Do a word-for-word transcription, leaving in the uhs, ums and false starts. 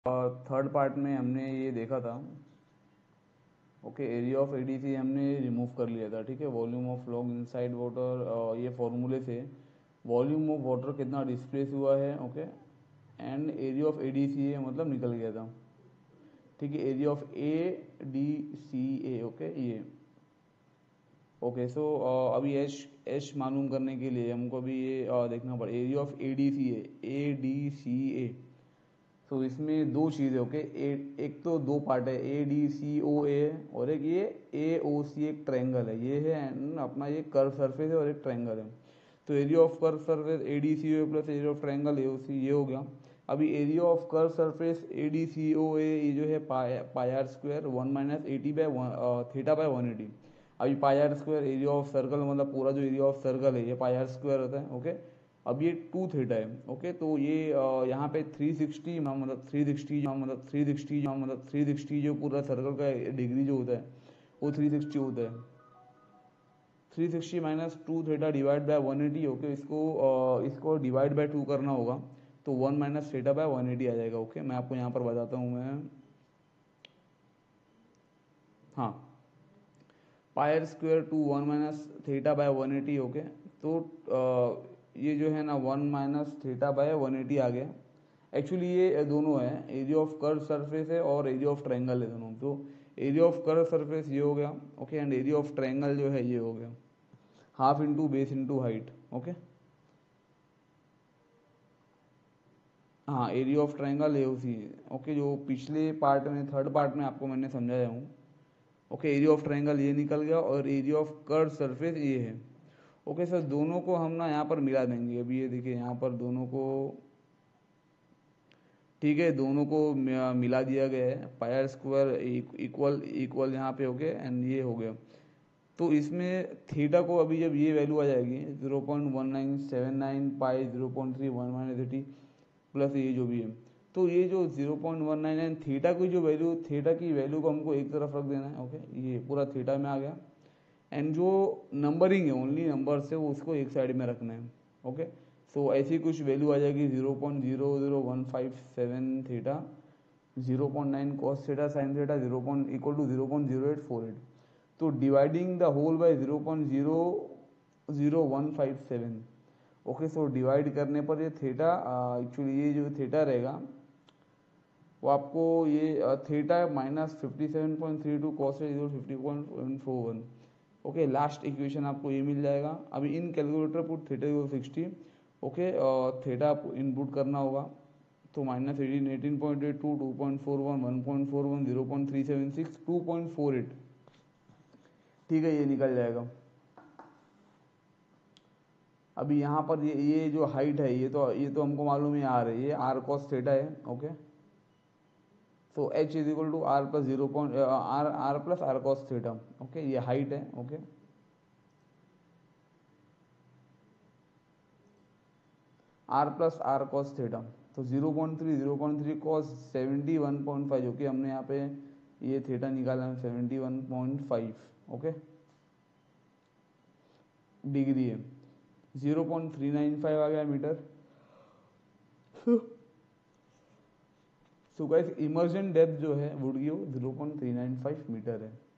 Third part में हमने ये देखा था, ओके, एरिया ऑफ एडीसी हमने रिमूव कर लिया था, ठीक है। Volume of log inside water, ये फॉर्मूले से वॉल्यूम ऑफ वाटर कितना डिस्प्लेस हुआ है, okay, and area of ADC है मतलब निकल गया था, ठीक है। Area of A D C A, okay, ये ओके। सो अभी एच एच मालूम करने के लिए हमको अभी ये uh, देखना पड़ेगा। Area of A D C A, A D C A, तो इसमें दो चीज़ें, ओके, एक तो दो पार्ट है, ए डी सी ओ ए, और एक ये ए ओ सी, एक ट्रायंगल है, ये है अपना, ये कर्व सरफेस है और एक ट्रायंगल है। तो area of curve surface A D C O plus area of triangle A O C, ये हो गया। अभी area of curve surface A D C O A, ये जो है pi pi r square one minus eighty by theta by one eighty. अभी pi r square area of circle मतलब पूरा जो एरिया ऑफ सर्कल है ये पाई आर स्क्वायर होता है, ओके। अब ये टू थीटा है, ओके। तो ये यहाँ पे थ्री सिक्सटी मतलब थ्री सिक्सटी मतलब थ्री सिक्सटी मतलब थ्री सिक्सटी जो पूरा सर्कल का डिग्री जो होता है वो थ्री सिक्सटी होता है। Three sixty minus two theta divide by one eighty, okay. इसको uh, इसको डिवाइड बाय टू करना होगा तो one minus theta by one eighty आ जाएगा, ओके। मैं आपको यहाँ पर बताता हूँ मैं, हाँ, pi r square to one minus theta by one eighty, okay. तो uh, ये जो है ना one minus theta by one eighty आ गया। एक्चुअली ये दोनों है, एरिया ऑफ कर्व सरफेस है और एरिया ऑफ ट्रायंगल है दोनों। तो एरिया ऑफ कर्व सरफेस ये हो गया, okay, and area of triangle जो है ये हो गया, half into base into height, okay. हाँ, area of triangle A C, okay, जो पिछले पार्ट में थर्ड पार्ट में आपको मैंने समझाया हूँ, ओके। एरिया ऑफ ट्रायंगल ये निकल गया और एरिया ऑफ कर्व सरफेस ये है, ओके सर। दोनों को हम ना यहाँ पर मिला देंगे। अभी ये देखिए यहाँ पर दोनों को, ठीक है, दोनों को मिला दिया गया है, पायर स्क्वायर इक्वल इक्वल यहाँ पे हो गया एंड ये हो गया। तो इसमें थीटा को अभी जब ये वैल्यू आ जाएगी zero point one nine seven nine pi zero point three one minus eighty plus ये जो भी है, तो ये जो zero point one nine nine theta की जो वैल्यू, थीटा की वैल्यू को हमको एक तरफ रख देना है, ओके। ये पूरा थीटा में आ गया एंड जो नंबरिंग है, ओनली नंबर से, वो उसको एक साइड में रखना है, ओके। सो ऐसी कुछ वैल्यू आ जाएगी zero point zero zero one five seven theta, zero point nine cos theta sine theta, zero point equal to zero point zero eight four eight. तो dividing the whole by zero point zero zero one five seven, okay. So divide करने पर ये theta, actually ये जो theta रहेगा वो आपको ये theta minus fifty seven point three two cos equal fifty point four one, okay. Last equation आपको ये मिल जाएगा। अभी in calculator put theta equal sixty, okay, theta input करना होगा तो minus eighteen eighteen point eight two two point four one one point four one zero point three seven six two point four eight, ठीक है, ये निकल जाएगा। अभी यहाँ पर ये ये जो हाइट है ये तो ये तो हमको मालूम है आर है, ये आर कॉस थीटा है, okay. So h is equal to r plus zero point r r plus r cos theta, okay. ये हाइट है, okay. R plus r cos theta, तो zero point three zero point three cos seventy one point five, जो कि हमने यहाँ पे ये theta निकाला है seventy one point five, okay, degree है। Zero point three nine five आ गया मीटर। सो गाइस इमर्जन डेप्थ जो है would give zero point three nine five metre है।